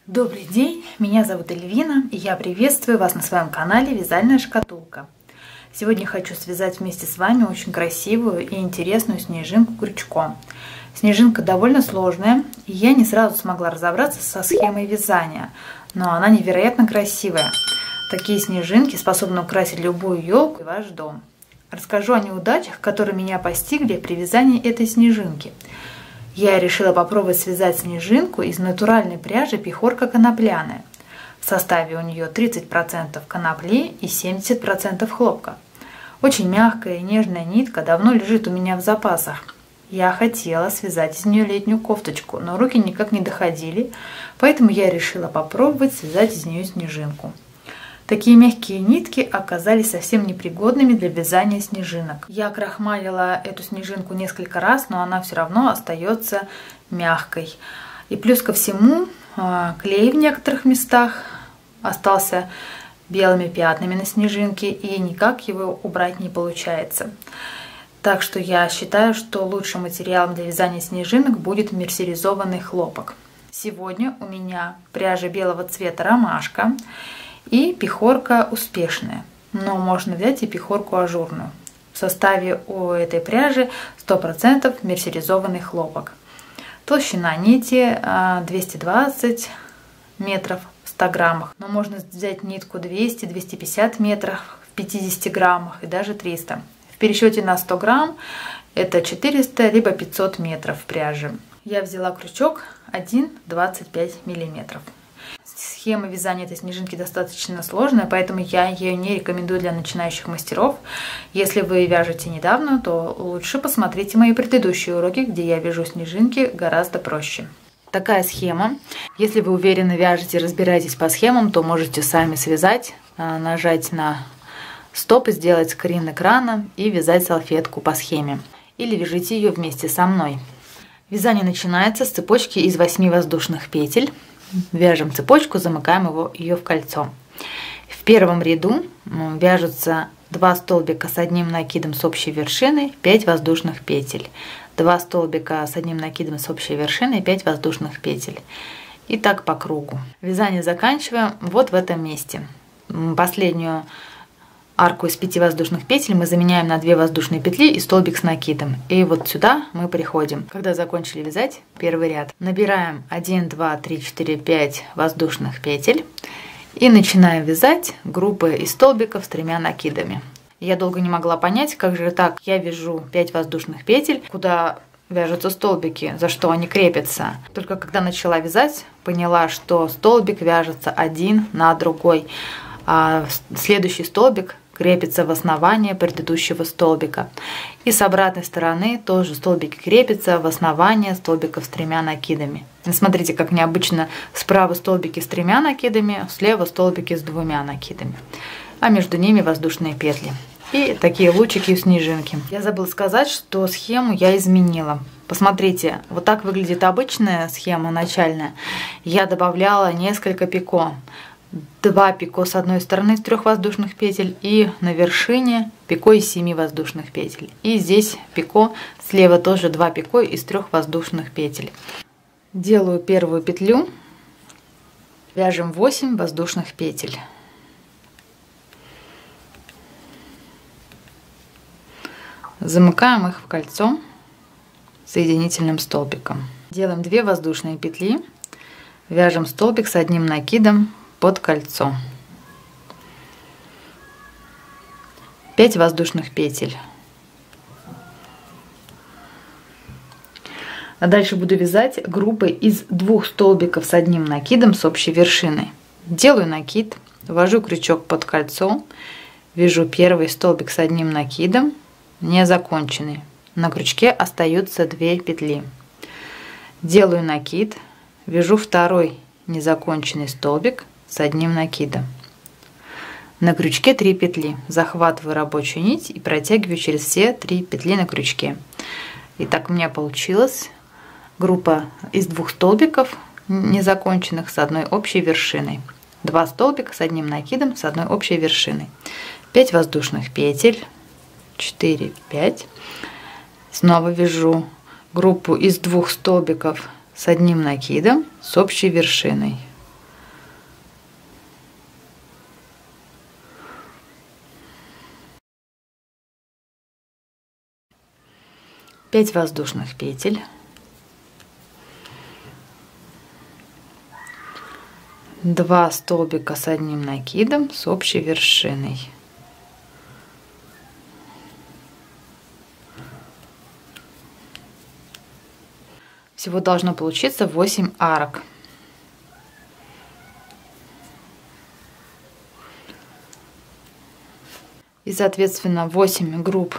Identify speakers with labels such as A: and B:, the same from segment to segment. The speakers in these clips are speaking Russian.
A: Добрый день, меня зовут Эльвина, и я приветствую вас на своем канале Вязальная шкатулка. Сегодня хочу связать вместе с вами очень красивую и интересную снежинку крючком. Снежинка довольно сложная, и я не сразу смогла разобраться со схемой вязания, но она невероятно красивая. Такие снежинки способны украсить любую елку и ваш дом. Расскажу о неудачах, которые меня постигли при вязании этой снежинки. Я решила попробовать связать снежинку из натуральной пряжи пихорка конопляная. В составе у нее 30% конопли и 70% хлопка. Очень мягкая и нежная нитка давно лежит у меня в запасах. Я хотела связать из нее летнюю кофточку, но руки никак не доходили, поэтому я решила попробовать связать из нее снежинку. Такие мягкие нитки оказались совсем непригодными для вязания снежинок. Я крахмалила эту снежинку несколько раз, но она все равно остается мягкой. И плюс ко всему клей в некоторых местах остался белыми пятнами на снежинке, и никак его убрать не получается. Так что я считаю, что лучшим материалом для вязания снежинок будет мерсеризованный хлопок. Сегодня у меня пряжа белого цвета ромашка и пихорка успешная, но можно взять и пихорку ажурную. В составе у этой пряжи 100% мерсеризованный хлопок. Толщина нити 220 метров в 100 граммах, но можно взять нитку 200-250 метров в 50 граммах и даже 300. В пересчете на 100 грамм это 400 либо 500 метров пряжи. Я взяла крючок 1,25 миллиметров. Схема вязания этой снежинки достаточно сложная, поэтому я ее не рекомендую для начинающих мастеров. Если вы вяжете недавно, то лучше посмотрите мои предыдущие уроки, где я вяжу снежинки гораздо проще. Такая схема. Если вы уверенно вяжете и разбираетесь по схемам, то можете сами связать, нажать на стоп, сделать скрин экрана и вязать салфетку по схеме. Или вяжите ее вместе со мной. Вязание начинается с цепочки из 8 воздушных петель. Вяжем цепочку, замыкаем ее в кольцо. В первом ряду вяжутся 2 столбика с одним накидом с общей вершиной, 5 воздушных петель. 2 столбика с одним накидом с общей вершиной, 5 воздушных петель. И так по кругу. Вязание заканчиваем вот в этом месте. Последнюю арку из 5 воздушных петель мы заменяем на 2 воздушные петли и столбик с накидом. И вот сюда мы приходим. Когда закончили вязать первый ряд, набираем 1, 2, 3, 4, 5 воздушных петель и начинаем вязать группы из столбиков с 3 накидами. Я долго не могла понять, как же так. Я вяжу 5 воздушных петель, куда вяжутся столбики, за что они крепятся. Только когда начала вязать, поняла, что столбик вяжется один на другой, а следующий столбик крепится в основание предыдущего столбика. И с обратной стороны тоже столбики крепятся в основание столбиков с 3 накидами. Смотрите, как необычно: справа столбики с 3 накидами, слева столбики с 2 накидами, а между ними воздушные петли. И такие лучики у снежинки. Я забыла сказать, что схему я изменила. Посмотрите, вот так выглядит обычная схема начальная. Я добавляла несколько пико. 2 пико с одной стороны из 3 воздушных петель и на вершине пико из 7 воздушных петель. И здесь пико, слева тоже 2 пико из 3 воздушных петель. Делаю первую петлю, вяжем 8 воздушных петель. Замыкаем их в кольцо соединительным столбиком. Делаем 2 воздушные петли, вяжем столбик с одним накидом под кольцо. 5 воздушных петель. А дальше буду вязать группой из 2 столбиков с одним накидом с общей вершиной. Делаю накид, ввожу крючок под кольцо, вяжу первый столбик с одним накидом, не законченный. На крючке остаются 2 петли. Делаю накид, вяжу второй незаконченный столбик с одним накидом. На крючке 3 петли. Захватываю рабочую нить и протягиваю через все 3 петли на крючке. И так у меня получилась группа из 2 столбиков незаконченных с одной общей вершиной. 2 столбика с одним накидом с одной общей вершиной. 5 воздушных петель. 4, 5. Снова вяжу группу из 2 столбиков с одним накидом с общей вершиной. 5 воздушных петель, 2 столбика с одним накидом с общей вершиной. Всего должно получиться 8 арок. И, соответственно, 8 групп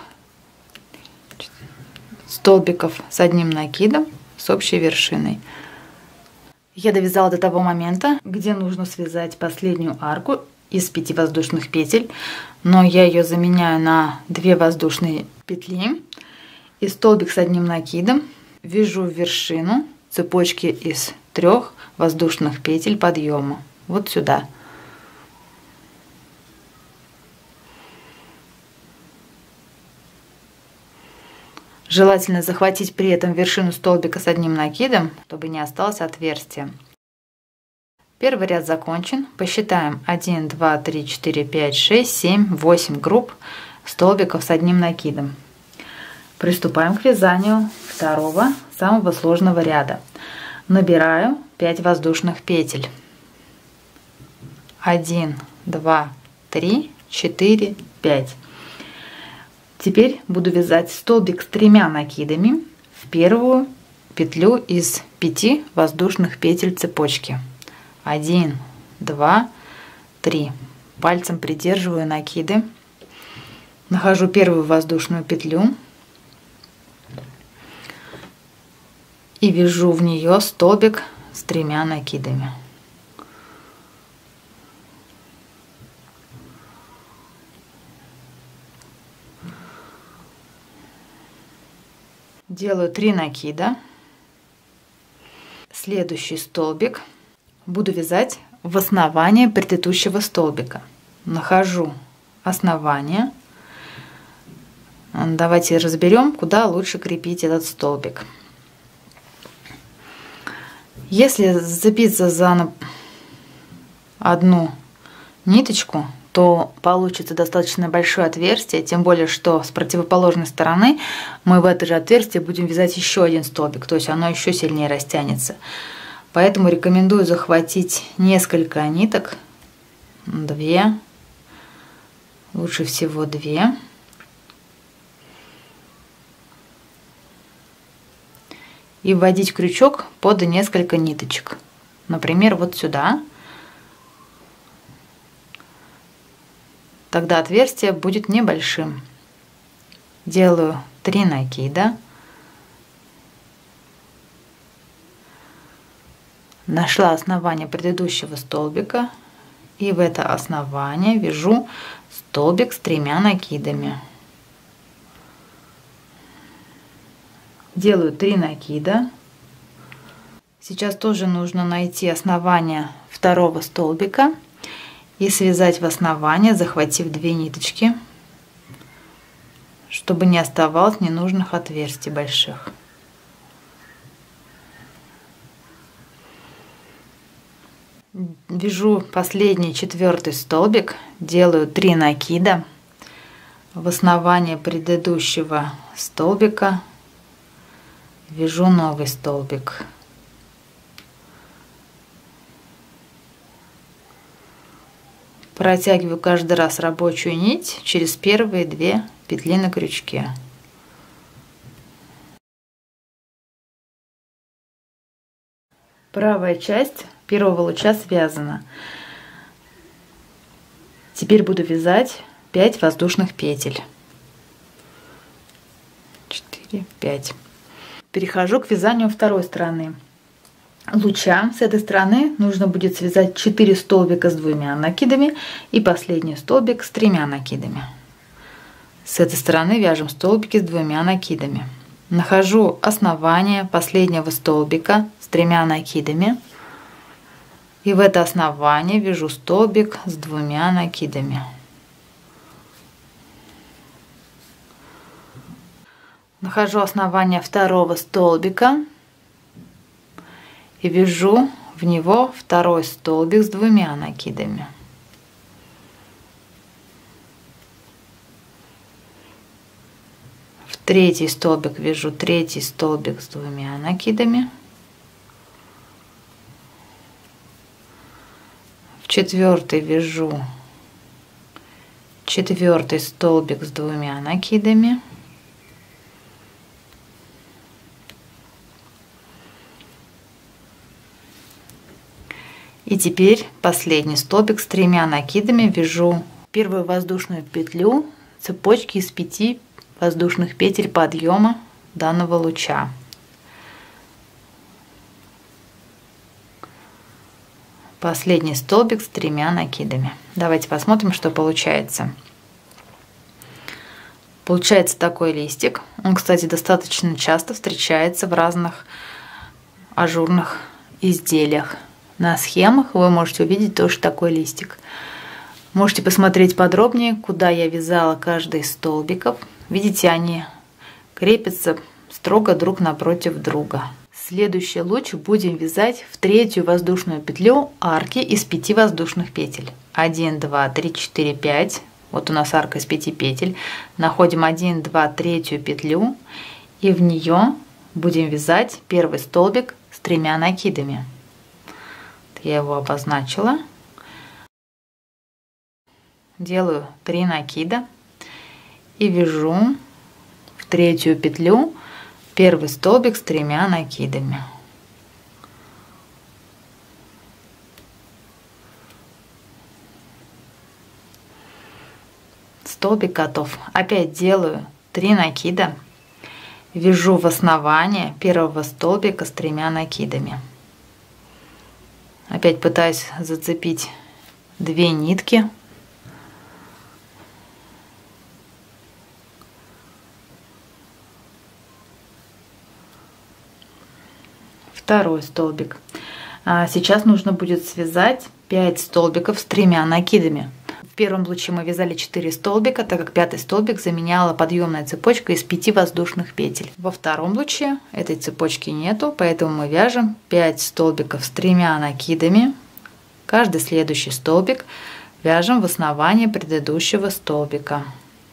A: столбиков с одним накидом с общей вершиной. Я довязала до того момента, где нужно связать последнюю арку из 5 воздушных петель, но я ее заменяю на 2 воздушные петли и столбик с одним накидом вяжу в вершину цепочки из 3 воздушных петель подъема вот сюда. Желательно захватить при этом вершину столбика с одним накидом, чтобы не осталось отверстия. Первый ряд закончен. Посчитаем 1, 2, 3, 4, 5, 6, 7, 8 групп столбиков с одним накидом. Приступаем к вязанию второго, самого сложного ряда. Набираю 5 воздушных петель. 1, 2, 3, 4, 5. Теперь буду вязать столбик с 3 накидами в первую петлю из 5 воздушных петель цепочки. 1, 2, 3. Пальцем придерживаю накиды. Нахожу первую воздушную петлю и вяжу в нее столбик с 3 накидами. Делаю 3 накида. Следующий столбик буду вязать в основание предыдущего столбика. Нахожу основание. Давайте разберем, куда лучше крепить этот столбик. Если зацепиться за одну ниточку, то получится достаточно большое отверстие, тем более, что с противоположной стороны мы в это же отверстие будем вязать еще один столбик, то есть оно еще сильнее растянется. Поэтому рекомендую захватить несколько ниток, 2, лучше всего 2. И вводить крючок под несколько ниточек, например, вот сюда. Тогда отверстие будет небольшим. Делаю 3 накида. Нашла основание предыдущего столбика. И в это основание вяжу столбик с 3 накидами. Делаю 3 накида. Сейчас тоже нужно найти основание второго столбика и связать в основание, захватив 2 ниточки, чтобы не оставалось ненужных отверстий больших. Вяжу последний 4 столбик, делаю 3 накида. В основание предыдущего столбика вяжу новый столбик. Протягиваю каждый раз рабочую нить через первые 2 петли на крючке. Правая часть первого луча связана. Теперь буду вязать 5 воздушных петель. 4, 5. Перехожу к вязанию второй стороны луча. С этой стороны нужно будет связать 4 столбика с 2 накидами и последний столбик с 3 накидами. С этой стороны вяжем столбики с 2 накидами. Нахожу основание последнего столбика с 3 накидами и в это основание вяжу столбик с 2 накидами. Нахожу основание второго столбика и вяжу в него второй столбик с 2 накидами. третий столбик вяжу третий столбик с 2 накидами. В четвертый вяжу четвертый столбик с 2 накидами. И теперь последний столбик с 3 накидами вяжу первую воздушную петлю цепочки из 5 воздушных петель подъема данного луча. Последний столбик с 3 накидами. Давайте посмотрим, что получается. Получается такой листик. Он, кстати, достаточно часто встречается в разных ажурных изделиях. На схемах вы можете увидеть тоже такой листик. Можете посмотреть подробнее, куда я вязала каждый из столбиков. Видите, они крепятся строго друг напротив друга. Следующий луч будем вязать в третью воздушную петлю арки из 5 воздушных петель. 1, 2, 3, 4, 5. Вот у нас арка из 5 петель. Находим 1, 2, третью петлю и в нее будем вязать первый столбик с 3 накидами. Я его обозначила. Делаю 3 накида и вяжу в третью петлю первый столбик с 3 накидами. Столбик готов. Опять делаю 3 накида, вяжу в основание первого столбика с 3 накидами. Опять пытаюсь зацепить 2 нитки. Второй столбик. Сейчас нужно будет связать 5 столбиков с 3 накидами. В первом луче мы вязали 4 столбика, так как 5-й столбик заменяла подъемная цепочка из 5 воздушных петель. Во втором луче этой цепочки нету, поэтому мы вяжем 5 столбиков с 3 накидами. Каждый следующий столбик вяжем в основание предыдущего столбика.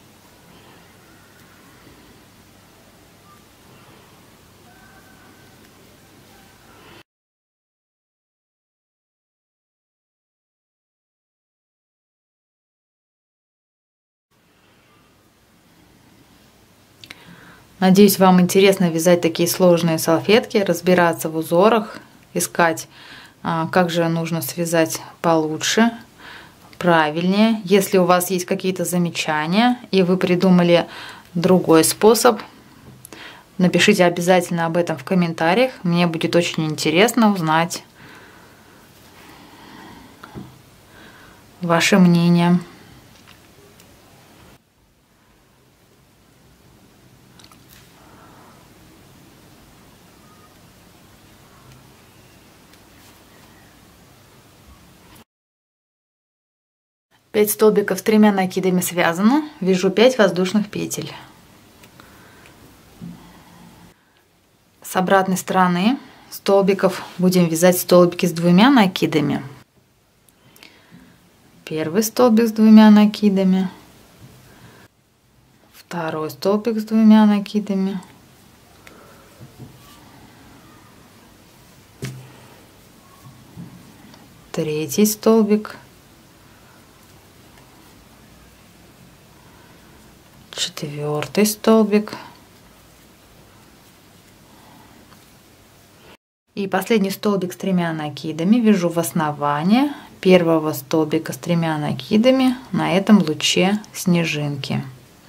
A: Надеюсь, вам интересно вязать такие сложные салфетки, разбираться в узорах, искать, как же нужно связать получше, правильнее. Если у вас есть какие-то замечания и вы придумали другой способ, напишите обязательно об этом в комментариях. Мне будет очень интересно узнать ваше мнение. Пять столбиков с 3 накидами связано, вяжу 5 воздушных петель. С обратной стороны столбиков будем вязать столбики с 2 накидами. Первый столбик с 2 накидами, второй столбик с 2 накидами, третий столбик, четвертый столбик и последний столбик с 3 накидами вяжу в основание первого столбика с 3 накидами на этом луче снежинки.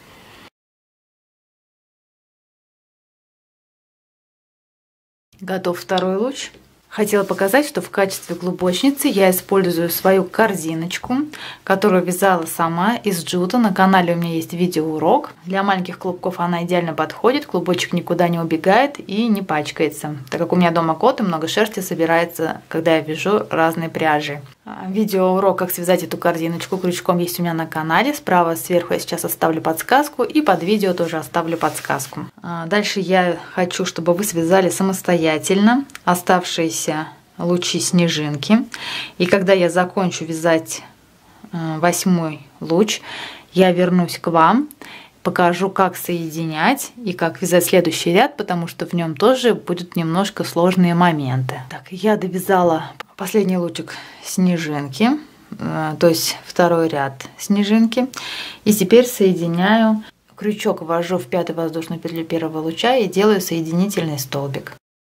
A: Готов второй луч. Хотела показать, что в качестве клубочницы я использую свою корзиночку, которую вязала сама из джута. На канале у меня есть видеоурок. Для маленьких клубков она идеально подходит, клубочек никуда не убегает и не пачкается, так как у меня дома кот и много шерсти собирается, когда я вяжу разные пряжи. Видеоурок, как связать эту корзиночку крючком, есть у меня на канале. Справа сверху я сейчас оставлю подсказку и под видео тоже оставлю подсказку. Дальше я хочу, чтобы вы связали самостоятельно оставшиеся лучи снежинки. И когда я закончу вязать 8-й луч, я вернусь к вам покажу, как соединять и как вязать следующий ряд, потому что в нем тоже будут немножко сложные моменты. Так, я довязала последний лучик снежинки, то есть второй ряд снежинки. И теперь соединяю, крючок ввожу в 5-ю воздушную петлю первого луча и делаю соединительный столбик.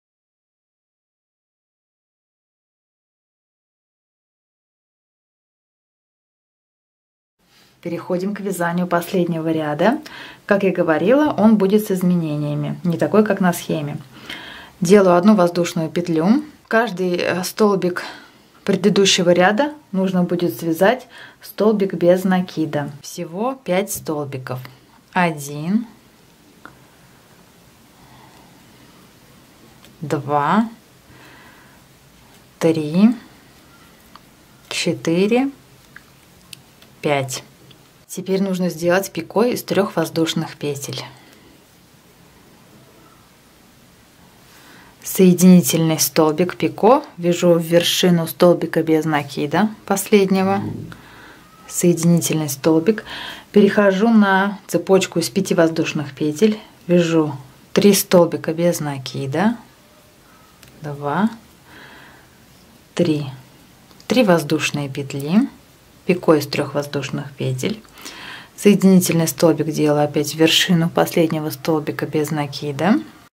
A: Переходим к вязанию последнего ряда. Как я говорила, он будет с изменениями, не такой, как на схеме. Делаю одну воздушную петлю. Каждый столбик предыдущего ряда нужно будет связать столбик без накида. Всего 5 столбиков. 1, 2, 3, 4, 5. Теперь нужно сделать пико из 3 воздушных петель. Соединительный столбик пико вяжу в вершину столбика без накида последнего. Соединительный столбик. Перехожу на цепочку из 5 воздушных петель. Вяжу 3 столбика без накида. 2, 3. 3 воздушные петли. Пико из 3 воздушных петель. Соединительный столбик делаю опять в вершину последнего столбика без накида.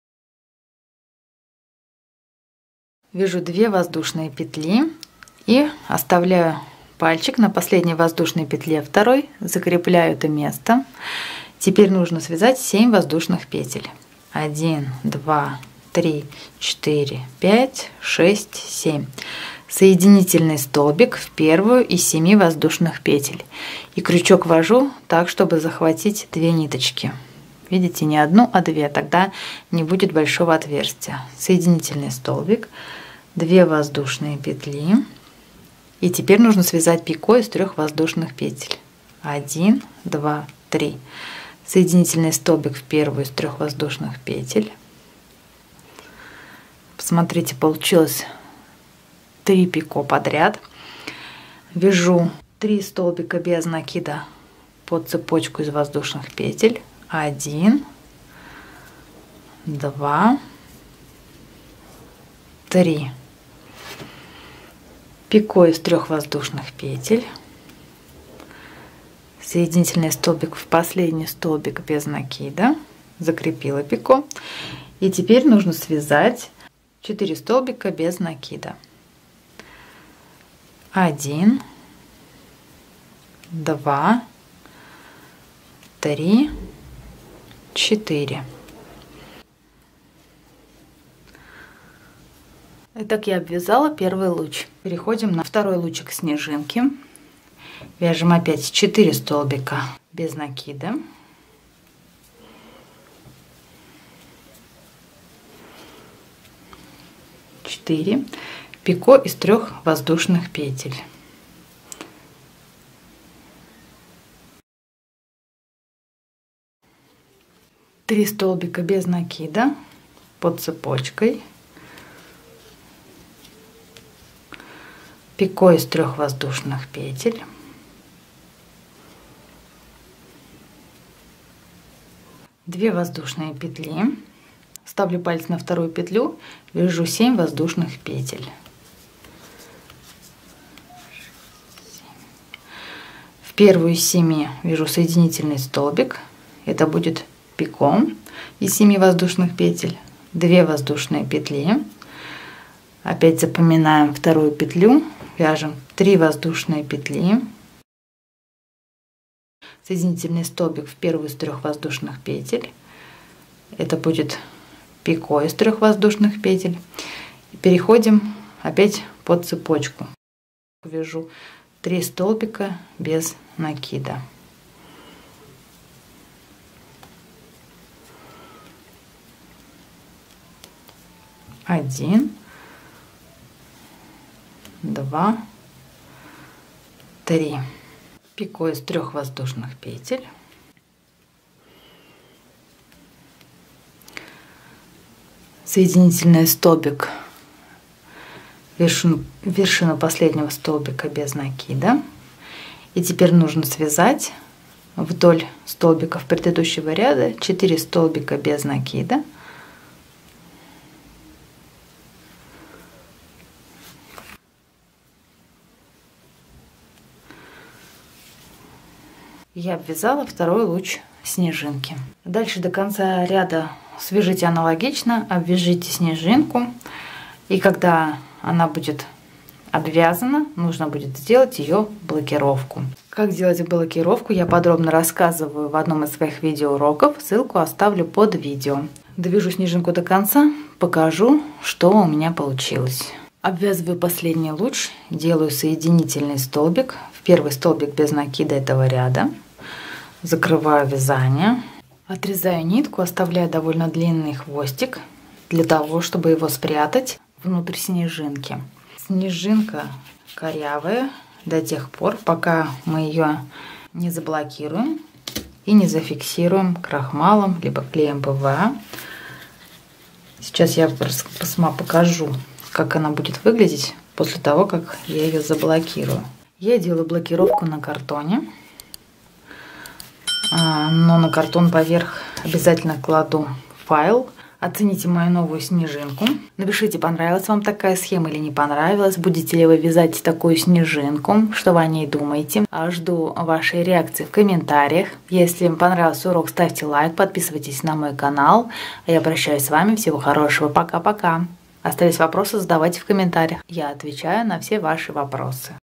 A: Вяжу 2 воздушные петли и оставляю пальчик на последней воздушной петле второй, закрепляю это место. Теперь нужно связать 7 воздушных петель. 1, 2, 3, 4, 5, 6, 7. Соединительный столбик в первую из 7 воздушных петель. И крючок ввожу так, чтобы захватить 2 ниточки. Видите, не одну, а 2, тогда не будет большого отверстия. Соединительный столбик, 2 воздушные петли. И теперь нужно связать пико из 3 воздушных петель. 1, 2, 3. Соединительный столбик в первую из 3 воздушных петель. Посмотрите, получилось 3 пико подряд. Вяжу 3 столбика без накида под цепочку из воздушных петель. 1, 2, 3. Пико из 3 воздушных петель. Соединительный столбик в последний столбик без накида. Закрепила пико. И теперь нужно связать 4 столбика без накида. 1, 2, 3, 4. Итак, я обвязала первый луч. Переходим на второй лучик снежинки. Вяжем опять 4 столбика без накида. Пико из 3 воздушных петель. Три столбика без накида под цепочкой. Пико из 3 воздушных петель. Две воздушные петли. Ставлю палец на вторую петлю, вяжу 7 воздушных петель. В первую из 7 вяжу соединительный столбик. Это будет пико из 7 воздушных петель. 2 воздушные петли. Опять запоминаем вторую петлю, вяжем 3 воздушные петли. Соединительный столбик в первую из 3 воздушных петель. Это будет пико из 3 воздушных петель. И переходим опять под цепочку. Вяжу 3 столбика без накида. Один, 2, 3. Пико из 3 воздушных петель. Соединительный столбик, вершину последнего столбика без накида. И теперь нужно связать вдоль столбиков предыдущего ряда 4 столбика без накида. Я обвязала второй луч снежинки. Дальше до конца ряда свяжите аналогично, обвяжите снежинку, и когда она будет обвязана, нужно будет сделать ее блокировку. Как делать блокировку, я подробно рассказываю в одном из своих видеоуроков, ссылку оставлю под видео. Довяжу снежинку до конца, покажу, что у меня получилось. Обвязываю последний луч, делаю соединительный столбик в первый столбик без накида этого ряда, закрываю вязание, отрезаю нитку, оставляю довольно длинный хвостик для того, чтобы его спрятать внутрь снежинки. Снежинка корявая до тех пор, пока мы ее не заблокируем и не зафиксируем крахмалом либо клеем ПВА. Сейчас я покажу, как она будет выглядеть после того, как я ее заблокирую. Я делаю блокировку на картоне, но на картон поверх обязательно кладу файл. Оцените мою новую снежинку. Напишите, понравилась вам такая схема или не понравилась. Будете ли вы вязать такую снежинку? Что вы о ней думаете? Жду вашей реакции в комментариях. Если вам понравился урок, ставьте лайк, подписывайтесь на мой канал. А я прощаюсь с вами. Всего хорошего. Пока-пока. Остались вопросы, задавайте в комментариях. Я отвечаю на все ваши вопросы.